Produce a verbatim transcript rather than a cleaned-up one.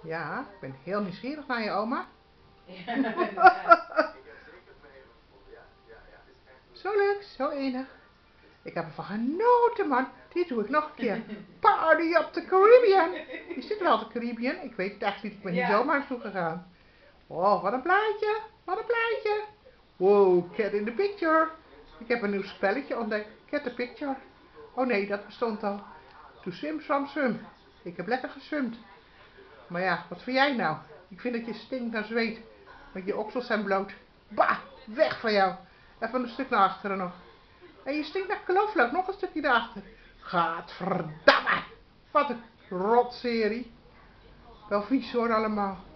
Ja, ik ben heel nieuwsgierig naar je oma. Ja, ja. Zo leuk, zo enig. Ik heb ervan genoten, man. Dit doe ik nog een keer. Party op de Caribbean. Is dit wel de Caribbean? Ik weet het echt niet. Ik ben hier Ja. zomaar naartoe gegaan. Oh, wat een plaatje. Wat een plaatje. Wow, cat in the picture. Ik heb een nieuw spelletje ontdekt. Cat the picture. Oh nee, dat bestond al. To swim, swam, swim. Ik heb lekker geswimd. Maar ja, wat vind jij nou? Ik vind dat je stinkt naar zweet. Want je oksels zijn bloot. Bah, weg van jou. Even een stuk naar achteren nog. En je stinkt naar knoflook. Nog een stukje daarachter. Gadverdamme. Wat een rotserie. Wel vies hoor allemaal.